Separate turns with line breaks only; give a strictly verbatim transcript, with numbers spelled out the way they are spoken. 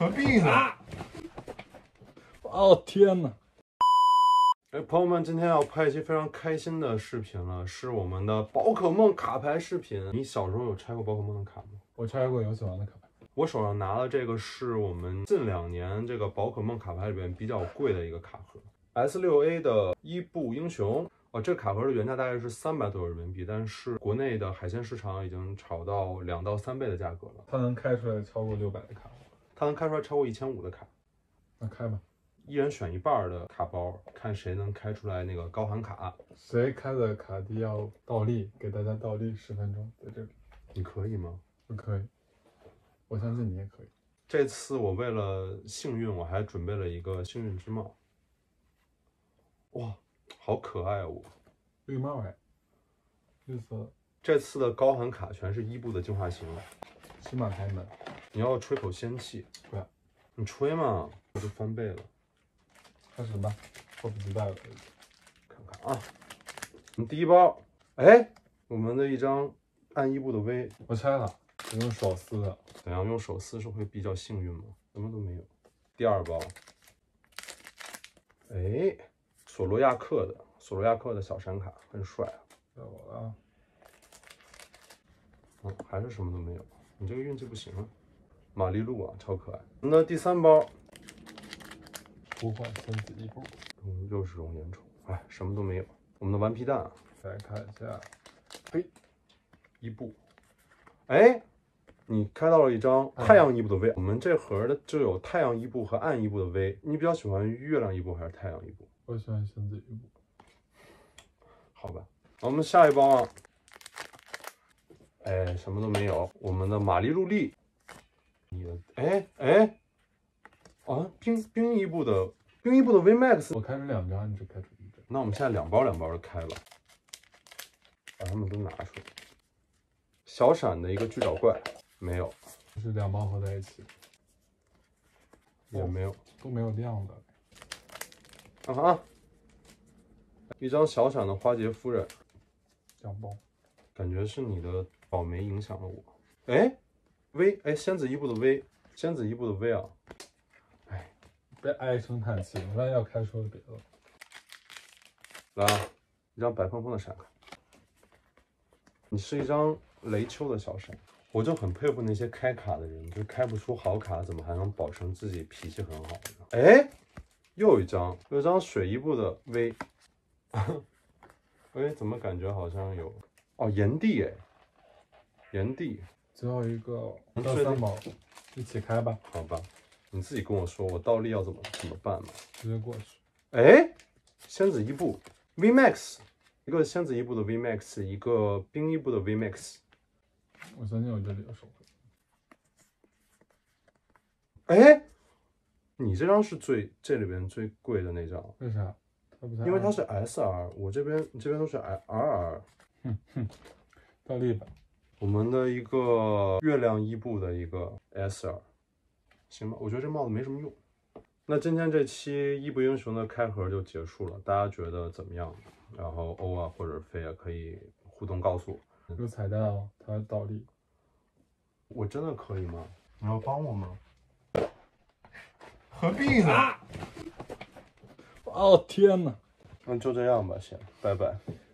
何必呢？哦天哪！
哎，朋友们，今天要拍一期非常开心的视频了，是我们的宝可梦卡牌视频。你小时候有拆过宝可梦的卡吗？
我拆过有喜欢的卡牌。
我手上拿的这个是我们近两年这个宝可梦卡牌里边比较贵的一个卡盒 ，S 六 A 的伊布英雄。哦，这卡盒的原价大概是三百多人民币，但是国内的海鲜市场已经炒到两到三倍的价格了。
它能开出来超过六百的卡吗？
它能开出来超过一千五的卡。
那开吧，
一人选一半的卡包，看谁能开出来那个高含卡。
谁开的卡地要倒立，给大家倒立十分钟，在这里。
你可以吗？
不可以，我相信你也可以。
这次我为了幸运，我还准备了一个幸运之帽。哇，好可爱哦！我
绿帽哎，绿色。
这次的高含卡全是伊布的进化型。
骑马开门。
你要吹口仙气？
不要。
你吹嘛，我就翻倍了。
开始吧，迫不及待了。
看看啊，我们第一包，哎，我们的一张暗伊布的 V，
我拆了，我用手撕的。
怎样？用手撕是会比较幸运吗？什么都没有。第二包，哎，索罗亚克的索罗亚克的小闪卡很帅啊。
到我了。
嗯，还是什么都没有。你这个运气不行啊。玛丽露啊，超可爱。那第三包，
呼唤仙子伊布。
嗯，又是熔岩虫，哎，什么都没有。我们的顽皮蛋啊，
再看一下，嘿，
伊布，哎，你开到了一张太阳伊布的 V，、嗯、我们这盒的就有太阳伊布和暗伊布的 V， 你比较喜欢月亮伊布还是太阳伊布？
我喜欢仙子伊布。
好吧，我们下一包啊，哎，什么都没有。我们的玛丽露丽，你的，哎哎，啊，冰冰伊布的冰伊布的 V Max，
我开出两张，你只开出一张。
那我们现在两包两包的开了，把它们都拿出来。小闪的一个巨爪怪没有，
是两包合在一起，
也没有，哦、
都没有亮的。
看看啊，一张小闪的花杰夫人，
两包，
感觉是你的宝梅影响了我。哎 ，V， 哎，仙子伊布的 V， 仙子伊布的 V 啊，哎，
别唉声叹气，我万一要开出了别的。
来啊，一张白蓬蓬的闪卡。你是一张雷丘的小闪，我就很佩服那些开卡的人，就开不出好卡，怎么还能保证自己脾气很好呢？哎，又一张，有一张水伊布的 V， 哎，怎么感觉好像有？哦，炎帝哎，炎帝，
最后一个到三包，一起开吧。
好吧，你自己跟我说，我倒立要怎么怎么办嘛？
直接过去。
哎，仙子伊布 V Max。一个仙子伊布的 V Max， 一个冰伊布的 V Max。
我相信我这里有手
绘。哎，你这张是最这里边最贵的那张，
为啥？它不
因为它是 S R， 我这边你这边都是 R R。
哼哼，倒立吧。
我们的一个月亮伊布的一个 S R， 行吧？我觉得这帽子没什么用。那今天这期伊布英雄的开盒就结束了，大家觉得怎么样？然后欧啊或者飞啊可以互动告诉我。
有彩蛋哦，它倒立。
我真的可以吗？你要帮我吗？
何必呢？啊、哦天哪！
那就这样吧，先拜拜。